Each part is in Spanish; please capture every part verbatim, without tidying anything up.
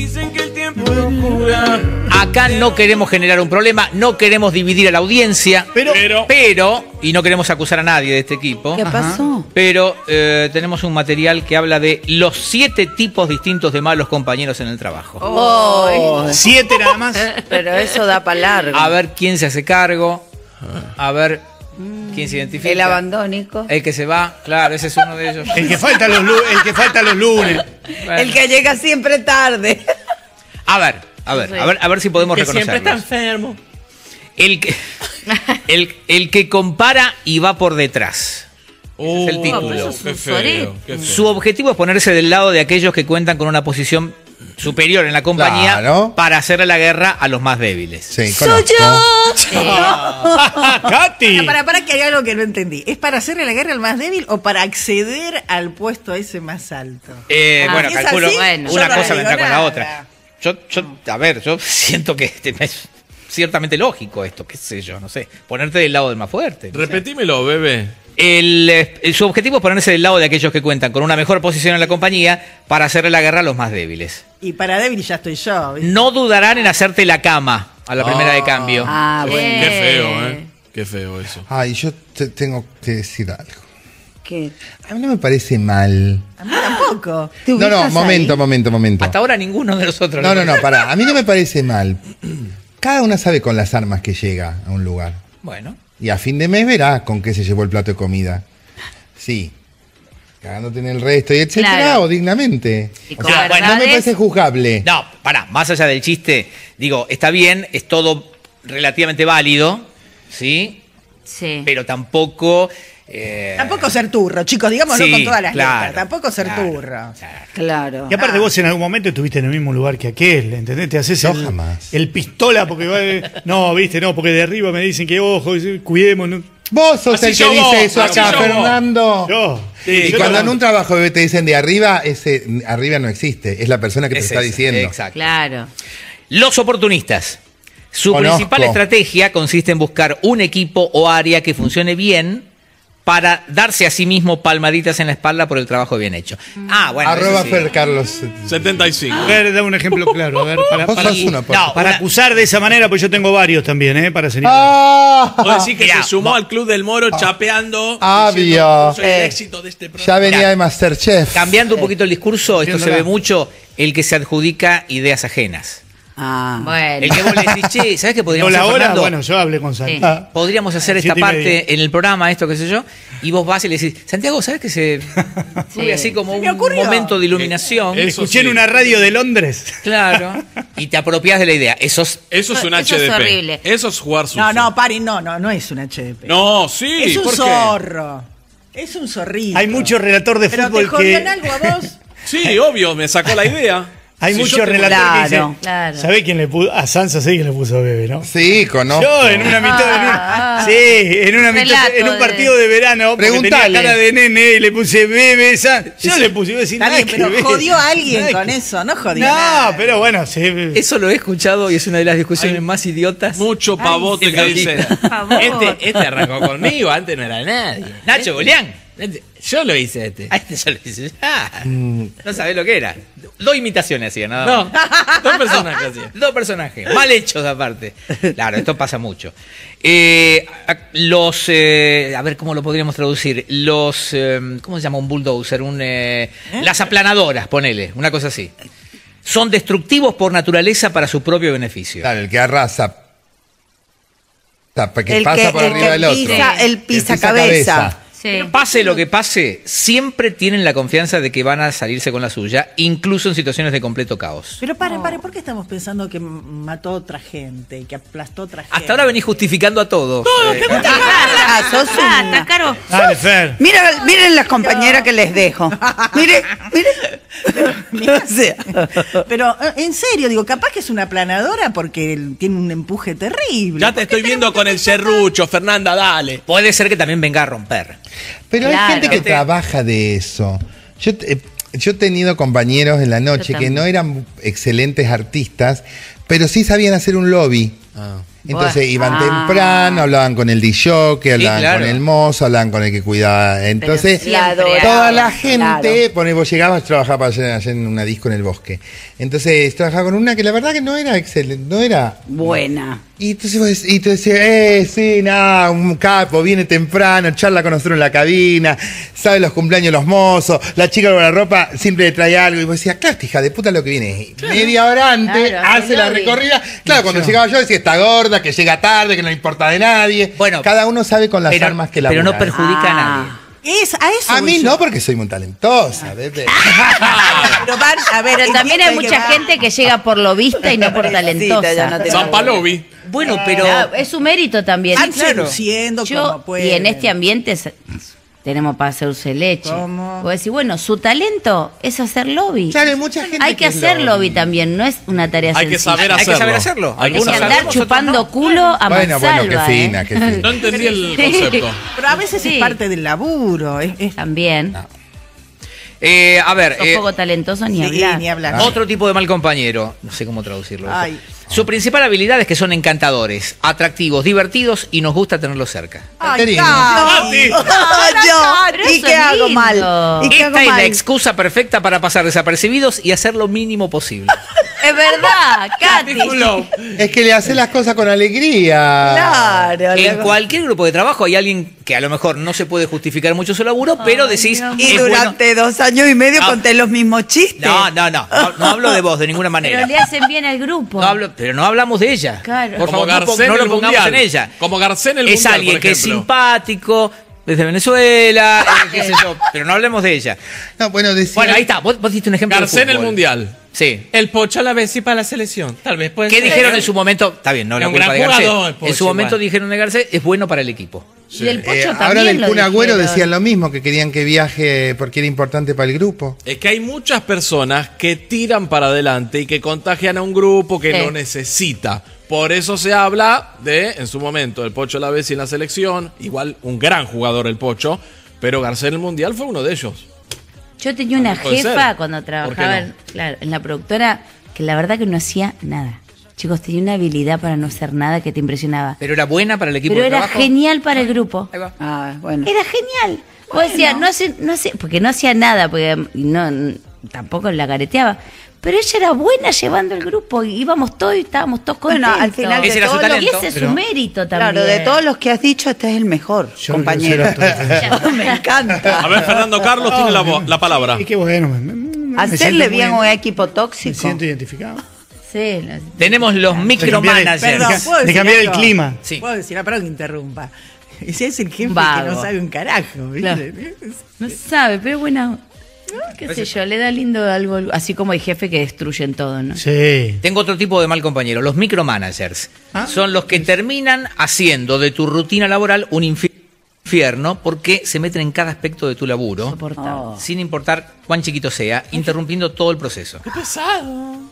Dicen que el tiempo cura. Acá no queremos generar un problema, no queremos dividir a la audiencia, Pero, Pero, pero, y no queremos acusar a nadie de este equipo, ¿Qué pasó? pero eh, tenemos un material que habla de los siete tipos distintos de malos compañeros en el trabajo. Oh, siete nada más. pero eso da para largo. A ver quién se hace cargo, a ver quién se identifica. El abandónico. El que se va, claro, ese es uno de ellos. El que falta los, lu- el que falta los lunes. Bueno. El que llega siempre tarde. A ver, a ver, a ver, a ver si podemos que siempre está reconocerlos. enfermo. El que, el, el que compara y va por detrás. Oh, es el título. pero eso es un sorete. Qué feo. Su objetivo es ponerse del lado de aquellos que cuentan con una posición superior en la compañía Claro. para hacerle la guerra a los más débiles. Sí, ¡Soy conozco. yo! ¡Katy! Para, para que hay algo que no entendí. ¿Es para hacerle la guerra al más débil o para acceder al puesto ese más alto? Eh, Ah, bueno, si es calculo, así, bueno, yo una no cosa digo vendrá con la nada. otra. Yo, yo, a ver, yo siento que este, es ciertamente lógico esto, qué sé yo, no sé. Ponerte del lado del más fuerte. no sé. Repetímelo, bebé. El, eh, su objetivo es ponerse del lado de aquellos que cuentan con una mejor posición en la compañía para hacerle la guerra a los más débiles. Y para débil ya estoy yo. ¿viste? No dudarán en hacerte la cama a la primera de cambio. Ah, Qué bueno. feo, ¿eh? Qué feo eso. Ay, yo te tengo que decir algo. ¿Qué? A mí no me parece mal. A mí tampoco. ¿Te No, no, ubicas momento, ahí? momento, momento. Hasta ahora ninguno de nosotros. No, lo- no, no, pará. A mí no me parece mal. Cada una sabe con las armas que llega a un lugar. Bueno. Y a fin de mes verá con qué se llevó el plato de comida. Sí. Cagándote en el resto y etcétera, Claro. o dignamente. Y O con sea, verdades- no me parece juzgable. No, pará, más allá del chiste, digo, está bien, es todo relativamente válido, ¿sí? Sí. Pero tampoco... eh, Tampoco ser turro, chicos, digámoslo sí, con todas las claro, letras. Tampoco ser claro, turro. claro. Claro. Y aparte vos en algún momento estuviste en el mismo lugar que aquel, ¿entendés? Te haces No, el, jamás. el pistola porque va, no, viste, no, porque de arriba me dicen que ojo, cuidemos. No. Vos sos Así el que yo dice vos, eso así acá, yo vos. Fernando. Yo. Y yo cuando no- en un trabajo bebé te dicen de arriba, ese arriba no existe. Es la persona que te Es está ese, diciendo. Exacto. Claro. Los oportunistas. Su Conozco. principal estrategia consiste en buscar un equipo o área que funcione bien para darse a sí mismo palmaditas en la espalda por el trabajo bien hecho. Ah, bueno. Arroba eso sí. Fer Carlos. setenta y cinco. A ver, da un ejemplo claro. A ver, para, Vos para, sos uno, por- No, para una- acusar de esa manera, pues yo tengo varios también, ¿eh? Para señalar. ¡Ah! Vos decís que Mirá, se sumó al Club del Moro chapeando. Obvio. diciendo, "Yo soy el Eh, éxito de este programa". Ya venía Mirá. de Masterchef. Cambiando un poquito el discurso, esto Bien, se ve ¿verdad? mucho, el que se adjudica ideas ajenas. Ah, bueno. El que vos le decís, che, ¿sabés qué No, podríamos la hacer, hora, Fernando? bueno, yo hablé con Santi. Sí. Ah. Podríamos hacer esta Siete y media. parte en el programa, esto, qué sé yo, y vos vas y le decís, Santiago, ¿sabes que se fue Sí. así como Se me un ocurrió. momento de iluminación? Eh, Escuché en sí. una radio de Londres. Claro. Y te apropias de la idea. Eso es... Eso es un Eso es H D P. horrible. Eso es jugar sucio. No, no, pari, no, no, no es un H D P. No, sí. es un ¿por qué? zorro. Es un zorrito. Hay mucho relator de Pero fútbol te jodió que. en algo a vos. Sí, obvio, me sacó la idea. Hay Si mucho yo tengo- relator que Claro, dice. claro. ¿Sabés quién le puso? A Sansa sí quién le puso a Bebe, ¿no? Sí, conozco. Yo en una mitad de Ah, sí, en una mitad, relato en un de- partido de verano, porque tenía Preguntale. cara de nene y le puse Bebe San. Yo le puse, iba a decir Está nada bien, que pero ver. jodió a alguien Nada con que- eso, no jodió a No, nadie. pero bueno, sí. Eso lo he escuchado y es una de las discusiones más idiotas. Mucho pavote Ay, que sí, dice. favor. Este, este arrancó conmigo, antes no era nadie. Nacho Golián. Este- yo lo hice este. A este yo le hice. Ah, no sabés lo que era. Dos imitaciones hacía, nada No, más. dos personajes así. Dos personajes, mal hechos aparte. Claro, esto pasa mucho. Eh, a- los, eh, a ver cómo lo podríamos traducir. Los, eh, ¿cómo se llama un bulldozer? Un, eh, Las aplanadoras, ponele, una cosa así. Son destructivos por naturaleza para su propio beneficio. Claro, el que arrasa. Que El pasa que- por el arriba que del otro. pisa- el pisa cabeza. Sí. Pase lo que pase, siempre tienen la confianza de que van a salirse con la suya, incluso en situaciones de completo caos. Pero paren, paren, ¿por qué estamos pensando que m- mató a otra gente, que aplastó a otra gente? Hasta ahora venís justificando a todos. Eh, Ah, sos un- Plata, Caro. Dale, Fer. Mira, miren las compañeras que les dejo. Mire, mire. O sea, Pero, eh, en serio, digo, capaz que es una aplanadora porque él tiene un empuje terrible. Ya te estoy viendo con el serrucho, Fernanda, dale. Puede ser que también venga a romper. Pero Claro. hay gente que Este- trabaja de eso. Yo, te- yo he tenido compañeros en la noche Yo que también. no eran excelentes artistas, pero sí sabían hacer un lobby. Ah. Entonces Bueno. iban Ah. temprano, hablaban con el disjockey, hablaban claro. con el mozo, hablaban con el que cuidaba. Entonces, La adoraban, toda la gente, claro. pone, vos llegabas, trabajaba allá, allá en una disco en el bosque. Entonces trabajaba con una que la verdad que no era excelente, no era. Buena. Y entonces vos dec- y tú decías, eh, sí, nada, un capo, viene temprano, charla con nosotros en la cabina, sabe los cumpleaños de los mozos, la chica con la ropa siempre le trae algo. Y vos decías, claro, esta hija de puta lo que viene. Media hora antes, Claro, hace la lobby. recorrida. Claro, cuando llegaba yo decía, está gorda, que llega tarde, que no le importa de nadie. Bueno, cada uno sabe con las pero, armas que la pero no perjudica a nadie. Es, a eso A voy mí yo. no, porque soy muy talentosa, bebé. Pero, van, a ver, Pero también hay entiendo que mucha va- gente que llega por lo vista y no por talentosa. ya no te- San Palovi. Bueno, pero... Ah, es su mérito también. Van claro. seduciendo Yo, como pueden. y en este ambiente se- tenemos para hacerse leche. ¿Cómo? Vos decís, bueno, su talento es hacer lobby. Claro, hay mucha gente Hay que es hacer lobby. lobby también, no es una tarea Hay que sencilla. saber Hay que hacerlo. saber hacerlo. Hay que Hay que Algunos saber. andar sabemos, chupando otros no. culo a Bueno, bueno, qué mansalva, fina, ¿eh? qué fina. No entendí el Sí. concepto. Pero a veces Sí. es parte del laburo. Es, es- También. Eh, a ver, Sos eh, poco talentoso ni sí, hablar. ni hablar. otro tipo de mal compañero. No sé cómo traducirlo. eso. Ay. Su principal habilidad es que son encantadores, atractivos, divertidos y nos gusta tenerlos cerca. Ay, Caterina. Cati. Ah, yo. Pero ¿Y eso qué es hago lindo. mal? ¿Y qué hago Esta es la mal? excusa perfecta para pasar desapercibidos y hacer lo mínimo posible. Es verdad, Katy. Es que le hace las cosas con alegría. Claro. En luego- cualquier grupo de trabajo hay alguien que a lo mejor no se puede justificar mucho su laburo, pero decís... Y es bueno. durante dos años y medio No. conté los mismos chistes. No, no, no, no, no hablo de vos de ninguna manera. Pero le hacen bien al grupo. No hablo, pero no hablamos de ella. Claro. Por Como favor, no, pon- Garcés no en lo el pongamos Mundial. en ella. Como Garcés en el Es Mundial, alguien por que es ejemplo. simpático, desde Venezuela, eh, qué sé yo, pero no hablemos de ella. No, bueno, decía, Bueno, ahí está, vos, vos diste un ejemplo de Garcés en el fútbol. Mundial. Sí. El Pocho a la vez y para la selección. Tal vez puede ¿Qué ser. dijeron en su momento? Está bien, no Es la un culpa gran de Garcés. jugador, Pocho, En su momento igual. dijeron de Garcés, es bueno para el equipo. Y del Pocho eh, también ahora del lo Kun Agüero dijeron. decían lo mismo, que querían que viaje porque era importante para el grupo. Es que hay muchas personas que tiran para adelante y que contagian a un grupo que Sí. lo necesita. Por eso se habla de, en su momento, el Pocho Lavezzi en la selección. Igual un gran jugador el Pocho, pero Garcés en el Mundial fue uno de ellos. Yo tenía una Puede jefa ser. cuando ¿Por qué trabajaba no? en, claro, en la productora que la verdad que no hacía nada. Chicos, tenía una habilidad para no hacer nada que te impresionaba. Pero era buena para el equipo Pero de era trabajo. genial para el grupo. Ahí va. Ah, bueno. Era genial. Vos decías, no hace, no hace, porque no hacía nada, porque no, n- tampoco la careteaba. Pero ella era buena llevando el grupo, y íbamos todos y estábamos todos Bueno, contentos. al final de Ese era su todos los- talento. Y ese es Pero- su mérito también. Claro, de todos los que has dicho, este es el mejor, Yo- compañero. yo sé lo Me encanta. A ver, Fernando Carlos tiene la, vo- la palabra. Y qué bueno. me- me- me Hacerle siento bien a muy- un equipo Me tóxico. siento identificado. Sí, lo- Tenemos los De cambiar el- micromanagers. Perdón, de ca- ¿puedo de decir cambiar el algo? clima. Sí. Puedo decir, ah, perdón que interrumpa. Ese es el jefe Vago. que no sabe un carajo, ¿viste? Claro. no sabe, pero bueno, qué sé yo, le da lindo algo, así como hay jefes que destruyen todo, ¿no? Sí. Tengo otro tipo de mal compañero, los micromanagers. Ah. Son los que terminan haciendo de tu rutina laboral un infierno porque se meten en cada aspecto de tu laburo, Soportable. sin importar cuán chiquito sea, interrumpiendo todo el proceso. ¡Qué pesado!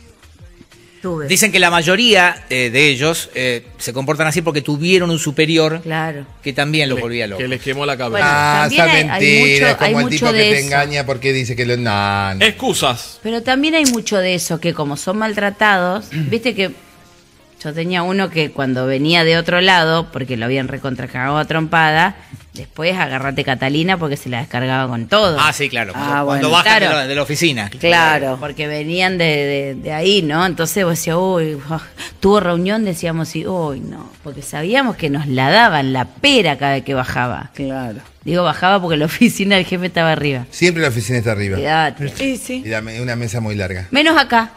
Tuve. Dicen que la mayoría eh, de ellos eh, se comportan así porque tuvieron un superior Claro. que también lo volvía loco. Que les quemó la cabeza. Bueno, Ah, también esa hay- hay mentira, mucho- es como hay el mucho tipo de que te eso. engaña porque dice que lo... No, no. Excusas. Pero también hay mucho de eso, que como son maltratados, viste que yo tenía uno que cuando venía de otro lado, porque lo habían recontracagado a trompada, después agarrate Catalina porque se la descargaba con todo. Ah, sí, claro. Cuando, Ah, cuando bueno. bajan de, Claro. la, de la oficina. Claro. Porque venían de, de- de ahí, ¿no? Entonces vos decías, uy, ah, tuvo reunión, decíamos, y, uy, no, porque sabíamos que nos la daban la pera cada vez que bajaba. Claro. Digo, bajaba porque la oficina del jefe estaba arriba. Siempre la oficina está arriba. Cuidate. Sí, sí. Y la me- una mesa muy larga. Menos acá.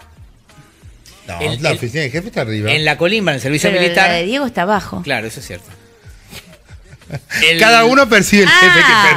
No, El- la el- oficina del jefe está arriba. En la colimba, en el servicio Pero militar. la de Diego está abajo. Claro, eso es cierto. El- Cada uno percibe el jefe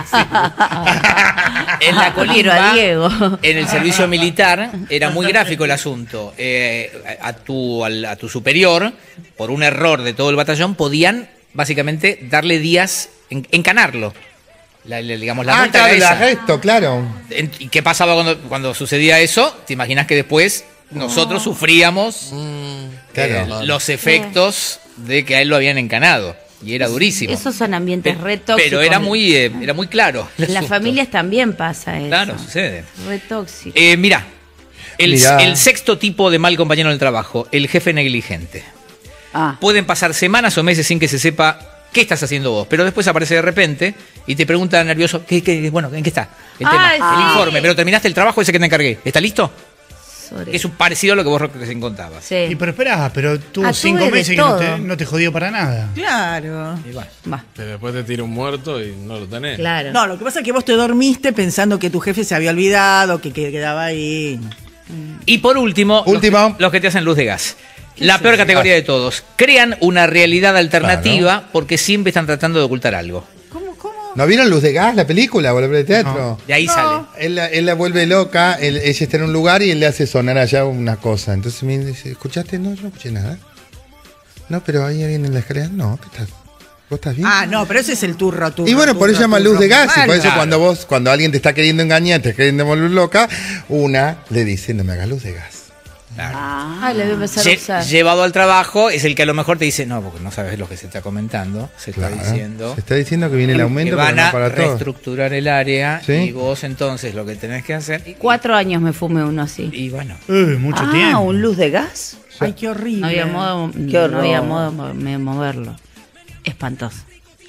Ah. En la Quiero a colimba, Diego. en el servicio militar, era muy gráfico el asunto. Eh, a, tu, al- a tu superior, por un error de todo el batallón, podían básicamente darle días, en- encanarlo. La, la- digamos, la ah, multa claro, era el esa. arresto, claro. En- ¿Y qué pasaba cuando, cuando sucedía eso? ¿Te imaginas que después nosotros sufríamos Claro. eh, los efectos de que a él lo habían encanado? Y era durísimo. Esos son ambientes Pe- re tóxicos. Pero era muy, eh, era muy claro. el En las asunto. familias también pasa eso. Claro, sucede. Re tóxico. Eh, mira, el, Mirá. el sexto tipo de mal compañero en el trabajo, el jefe negligente. Ah. Pueden pasar semanas o meses sin que se sepa qué estás haciendo vos, pero después aparece de repente y te pregunta nervioso, ¿qué, qué, bueno, ¿en qué está? El Ay, tema, el sí. informe, pero terminaste el trabajo ese que te encargué. ¿Está listo? Sobre- Que es un parecido a lo que vos recién contabas. Sí. Y pero esperá, pero tuvo Ah, cinco tuve de meses que no todo. te, no te jodió para nada. Claro. Y bueno. Va, Que después te tira un muerto y no lo tenés. claro. No, lo que pasa es que vos te dormiste pensando que tu jefe se había olvidado, que, que quedaba ahí. Y por último, Último. Los, que, los que te hacen luz de gas. La peor categoría de todos. Crean una realidad alternativa porque siempre están tratando de ocultar algo. ¿Cómo, cómo? ¿No vieron Luz de Gas, la película o la obra de teatro? De ahí sale. Él, la- él la vuelve loca, él- ella está en un lugar y él le hace sonar allá una cosa. Entonces me dice, ¿escuchaste? No, yo no escuché nada. No, pero hay alguien en la escalera. No, ¿qué estás? ¿Vos estás bien? Ah, no, pero ese es el turro, turro. Y bueno, por eso se turro, llama turro. luz de gas. Y por eso Claro. cuando vos, cuando alguien te está queriendo engañar, te está queriendo volver loca, una le dice, no me hagas luz de gas. Ah, le voy a empezar a Lle- usar. llevado al trabajo es el que a lo mejor te dice, no, porque no sabes lo que se está comentando. Se está Claro. diciendo Se está diciendo que viene el que aumento, van pero no a para todo. reestructurar el área Sí. y vos entonces lo que tenés que hacer. Y, Cuatro años me fumé uno así. y bueno, Uy, mucho Ah, tiempo. un luz de gas. Ay, qué horrible. No había modo, Qué no horror. había modo de mo- de moverlo. Espantoso.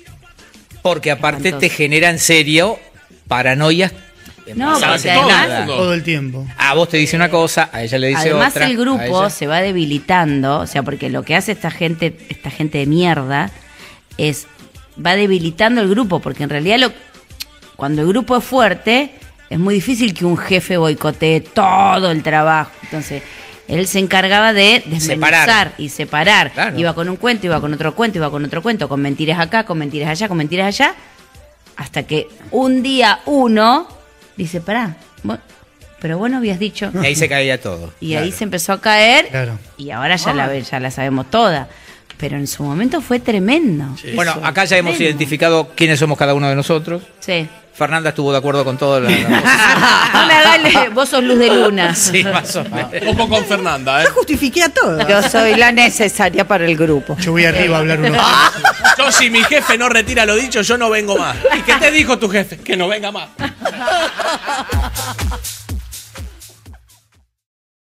porque aparte Entonces- te genera en serio paranoias. No, pasadas porque en además- nada. Todo el tiempo. A vos te dice una cosa, a ella le dice Además otra. el a grupo ella- se va debilitando, o sea, porque lo que hace esta gente, esta gente de mierda, es va debilitando el grupo, porque en realidad lo, cuando el grupo es fuerte, es muy difícil que un jefe boicotee todo el trabajo. Entonces, él se encargaba de desmenuzar Separar. y separar. Claro. Iba con un cuento, iba con otro cuento, iba con otro cuento, con mentiras acá, con mentiras allá, con mentiras allá, hasta que un día uno dice, pará, vos- pero vos no habías dicho. Y ahí se caía todo. Y ahí se empezó a caer Claro. y ahora ya la ve- ya la sabemos toda. Pero en su momento fue tremendo. Bueno, Eso, acá ya hemos tremendo. identificado quiénes somos cada uno de nosotros. Sí. Fernanda estuvo de acuerdo con todo. La, la- No me hagas, vos sos luz de luna. sí, más o menos. Como con Fernanda, ¿eh? Yo justifiqué a todo. Yo soy la necesaria para el grupo. Yo voy arriba a hablar unos Yo, si mi jefe no retira lo dicho, yo no vengo más. ¿Y qué te dijo tu jefe? Que no venga más.